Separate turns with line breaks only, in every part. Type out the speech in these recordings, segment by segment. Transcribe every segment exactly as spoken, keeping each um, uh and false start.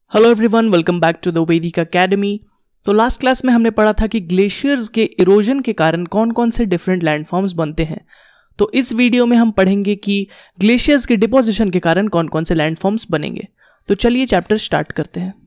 Hello everyone, welcome back to the Vedic academy. तो last class में हमने पढ़ा था कि ग्लेशियर्स के इरोजन के कारण कौन कौन से डिफरेंट लैंडफॉर्म्स बनते हैं। तो इस वीडियो में हम पढ़ेंगे कि ग्लेशियर्स के डिपोजिशन के कारण कौन कौन से लैंडफॉर्म्स बनेंगे। तो चलिए चैप्टर स्टार्ट करते हैं।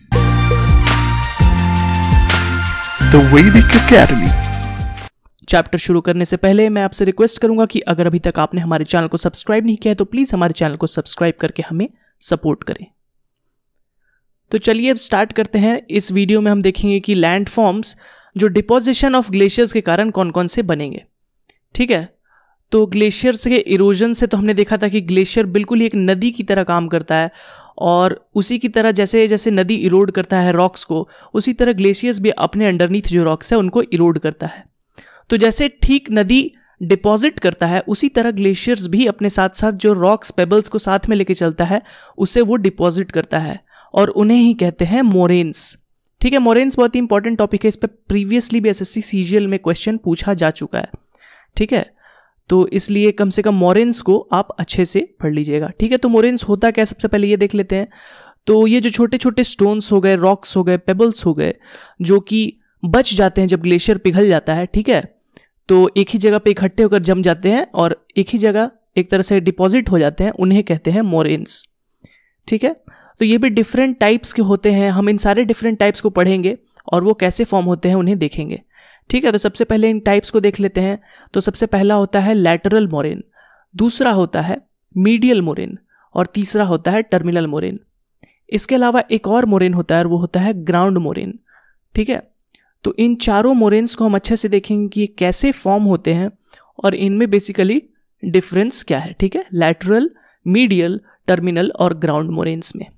The Vedic academy.
चैप्टर शुरू करने से पहले मैं आपसे रिक्वेस्ट करूंगा कि अगर अभी तक आपने हमारे चैनल को सब्सक्राइब नहीं किया है तो प्लीज हमारे चैनल को सब्सक्राइब करके हमें सपोर्ट करें। तो चलिए अब स्टार्ट करते हैं। इस वीडियो में हम देखेंगे कि लैंडफॉर्म्स जो डिपोजिशन ऑफ ग्लेशियर्स के कारण कौन कौन से बनेंगे। ठीक है, तो ग्लेशियर्स के इरोजन से तो हमने देखा था कि ग्लेशियर बिल्कुल ही एक नदी की तरह काम करता है और उसी की तरह जैसे जैसे नदी इरोड करता है रॉक्स को, उसी तरह ग्लेशियर्स भी अपने अंडरनीथ जो रॉक्स है उनको इरोड करता है। तो जैसे ठीक नदी डिपॉजिट करता है उसी तरह ग्लेशियर्स भी अपने साथ साथ जो रॉक्स पेबल्स को साथ में लेके चलता है उसे वो डिपॉजिट करता है और उन्हें ही कहते हैं मोरेन्स। ठीक है, मोरेन्स बहुत ही इंपॉर्टेंट टॉपिक है, इस पर प्रीवियसली भी एसएससी सीजीएल में क्वेश्चन पूछा जा चुका है। ठीक है, तो इसलिए कम से कम मोरेन्स को आप अच्छे से पढ़ लीजिएगा। ठीक है, तो मोरेन्स होता क्या, सबसे पहले ये देख लेते हैं। तो ये जो छोटे छोटे स्टोन्स हो गए, रॉक्स हो गए, पेबल्स हो गए, जो कि बच जाते हैं जब ग्लेशियर पिघल जाता है। ठीक है, तो एक ही जगह पे इकट्ठे होकर जम जाते हैं और एक ही जगह एक तरह से डिपॉजिट हो जाते हैं, उन्हें कहते हैं मोरेन्स। ठीक है, तो ये भी डिफरेंट टाइप्स के होते हैं। हम इन सारे डिफरेंट टाइप्स को पढ़ेंगे और वो कैसे फॉर्म होते हैं उन्हें देखेंगे। ठीक है, तो सबसे पहले इन टाइप्स को देख लेते हैं। तो सबसे पहला होता है लैटरल मोरेन, दूसरा होता है मीडियल मोरेन और तीसरा होता है टर्मिनल मोरेन। इसके अलावा एक और मोरेन होता है और वो होता है ग्राउंड मोरेन। ठीक है, तो इन चारों मोरेन्स को हम अच्छे से देखेंगे कि ये कैसे फॉर्म होते हैं और इनमें बेसिकली डिफरेंस क्या है। ठीक है, लैटरल, मीडियल, टर्मिनल और ग्राउंड मोरेन्स में।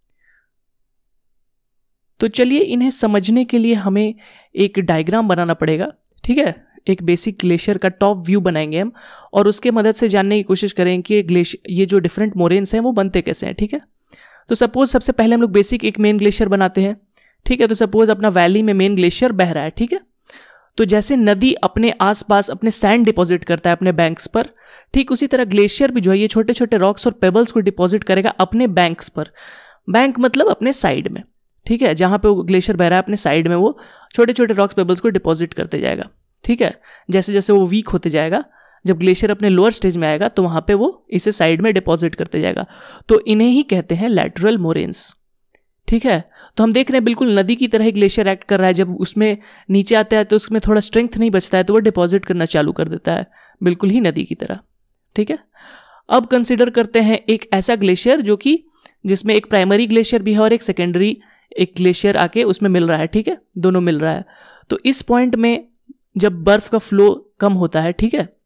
तो चलिए इन्हें समझने के लिए हमें एक डायग्राम बनाना पड़ेगा। ठीक है, एक बेसिक ग्लेशियर का टॉप व्यू बनाएंगे हम और उसके मदद से जानने की कोशिश करें कि ग्लेशियर ये जो डिफरेंट मोरेन्स हैं वो बनते कैसे हैं। ठीक है, तो सपोज सबसे पहले हम लोग बेसिक एक मेन ग्लेशियर बनाते हैं। ठीक है, तो सपोज अपना वैली में मेन ग्लेशियर बह रहा है। ठीक है, तो जैसे नदी अपने आसपास अपने सैंड डिपॉजिट करता है अपने बैंक्स पर, ठीक उसी तरह ग्लेशियर भी जो है ये छोटे छोटे रॉक्स और पेबल्स को डिपॉजिट करेगा अपने बैंक्स पर। बैंक मतलब अपने साइड में। ठीक है, जहां पे वो ग्लेशियर बह रहा है अपने साइड में वो छोटे छोटे रॉक्स पेबल्स को डिपॉजिट करते जाएगा। ठीक है, जैसे जैसे वो वीक होते जाएगा, जब ग्लेशियर अपने लोअर स्टेज में आएगा तो वहां पे वो इसे साइड में डिपॉजिट करते जाएगा। तो इन्हें ही कहते हैं लैटरल मोरेन्स। ठीक है, तो हम देख रहे हैं बिल्कुल नदी की तरह ही ग्लेशियर एक्ट कर रहा है। जब उसमें नीचे आता है तो उसमें थोड़ा स्ट्रेंथ नहीं बचता है तो वो डिपॉजिट करना चालू कर देता है, बिल्कुल ही नदी की तरह। ठीक है, अब कंसिडर करते हैं एक ऐसा ग्लेशियर जो कि जिसमें एक प्राइमरी ग्लेशियर भी है और एक सेकेंडरी एक ग्लेशियर आके उसमें मिल रहा है। ठीक है, दोनों मिल रहा है। तो इस पॉइंट में जब बर्फ का फ्लो कम होता है, ठीक है,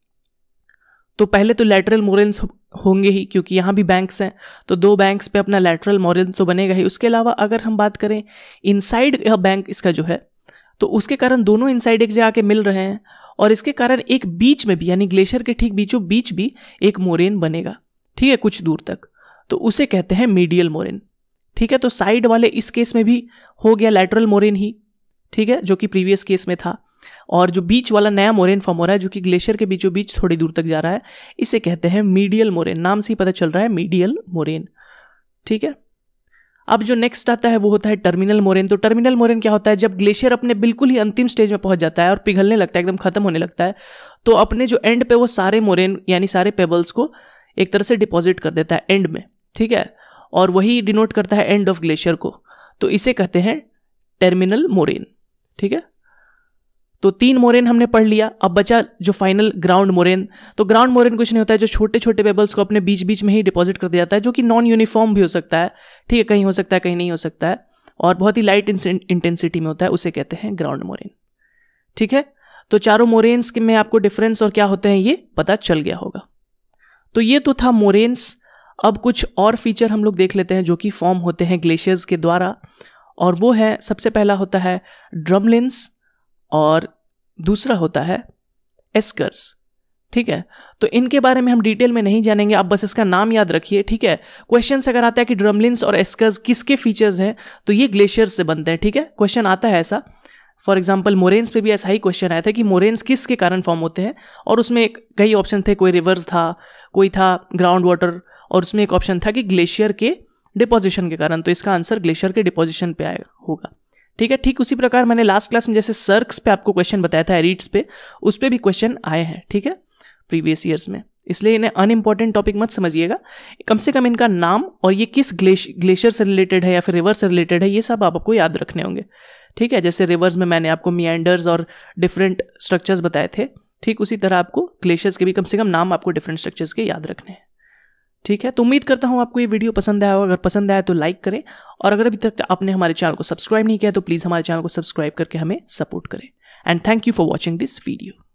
तो पहले तो लैटरल मोरेन्स होंगे ही क्योंकि यहाँ भी बैंक्स हैं, तो दो बैंक्स पे अपना लैटरल मोरेन तो बनेगा ही। उसके अलावा अगर हम बात करें इनसाइड बैंक इसका जो है, तो उसके कारण दोनों इनसाइड एक जगह आके मिल रहे हैं और इसके कारण एक बीच में भी यानी ग्लेशियर के ठीक बीचों बीच भी एक मोरेन बनेगा। ठीक है, कुछ दूर तक, तो उसे कहते हैं मीडियल मोरेन। ठीक है, तो साइड वाले इस केस में भी हो गया लैटरल मोरेन ही। ठीक है, जो कि प्रीवियस केस में था, और जो बीच वाला नया मोरेन फॉर्म हो रहा है जो कि ग्लेशियर के बीचों बीच थोड़ी दूर तक जा रहा है, इसे कहते हैं मीडियल मोरेन। नाम से ही पता चल रहा है मीडियल मोरेन। ठीक है, अब जो नेक्स्ट आता है वो होता है टर्मिनल मोरेन। तो टर्मिनल मोरेन क्या होता है, जब ग्लेशियर अपने बिल्कुल ही अंतिम स्टेज में पहुंच जाता है और पिघलने लगता है, एकदम खत्म होने लगता है, तो अपने जो एंड पे वो सारे मोरेन यानी सारे पेबल्स को एक तरह से डिपॉजिट कर देता है एंड में। ठीक है, और वही डिनोट करता है एंड ऑफ ग्लेशियर को, तो इसे कहते हैं टर्मिनल मोरेन। ठीक है, तो तीन मोरेन हमने पढ़ लिया। अब बचा जो फाइनल ग्राउंड मोरेन। तो ग्राउंड मोरेन कुछ नहीं होता है, जो छोटे छोटे पेबल्स को अपने बीच बीच में ही डिपॉजिट कर दिया जाता है, जो कि नॉन यूनिफॉर्म भी हो सकता है। ठीक है, कहीं हो सकता है कहीं नहीं हो सकता है, और बहुत ही लाइट इंटेंसिटी में होता है, उसे कहते हैं ग्राउंड मोरेन। ठीक है, तो चारों मोरेन्स में आपको डिफरेंस और क्या होते हैं ये पता चल गया होगा। तो ये तो था मोरेन्स। अब कुछ और फीचर हम लोग देख लेते हैं जो कि फॉर्म होते हैं ग्लेशियर्स के द्वारा, और वो है सबसे पहला होता है ड्रमलिन्स और दूसरा होता है एस्कर्स। ठीक है, तो इनके बारे में हम डिटेल में नहीं जानेंगे, आप बस इसका नाम याद रखिए। ठीक है, क्वेश्चन अगर आता है कि ड्रमलिन्स और एस्कर्स किसके फीचर्स हैं, तो ये ग्लेशियर्स से बनते हैं। ठीक है, क्वेश्चन आता है ऐसा। फॉर एग्जाम्पल मोरेन्स पे भी ऐसा ही क्वेश्चन आया था कि मोरेन्स किसके कारण फॉर्म होते हैं, और उसमें कई ऑप्शन थे, कोई रिवर्स था, कोई था ग्राउंड वाटर, और उसमें एक ऑप्शन था कि ग्लेशियर के डिपोजिशन के कारण, तो इसका आंसर ग्लेशियर के डिपोजिशन पे आएगा होगा। ठीक है, ठीक उसी प्रकार मैंने लास्ट क्लास में जैसे सर्क्स पे आपको क्वेश्चन बताया था, एरिड्स पे, उस पर भी क्वेश्चन आए हैं। ठीक है, प्रीवियस ईयर्स में, इसलिए इन्हें अनइम्पॉर्टेंट टॉपिक मत समझिएगा, कम से कम इनका नाम और ये किस ग्लेशियर से रिलेटेड है या फिर रिवर से रिलेटेड है, ये सब आप आपको याद रखने होंगे। ठीक है, जैसे रिवर्स में मैंने आपको मियांडर्स और डिफरेंट स्ट्रक्चर्स बताए थे, ठीक उसी तरह आपको ग्लेशियर्स के भी कम से कम नाम आपको डिफरेंट स्ट्रक्चर्स के याद रखने हैं। ठीक है, तो उम्मीद करता हूँ आपको ये वीडियो पसंद आया होगा। अगर पसंद आया तो लाइक करें, और अगर अभी तक आपने हमारे चैनल को सब्सक्राइब नहीं किया तो प्लीज़ हमारे चैनल को सब्सक्राइब करके हमें सपोर्ट करें। And thank you for watching this video.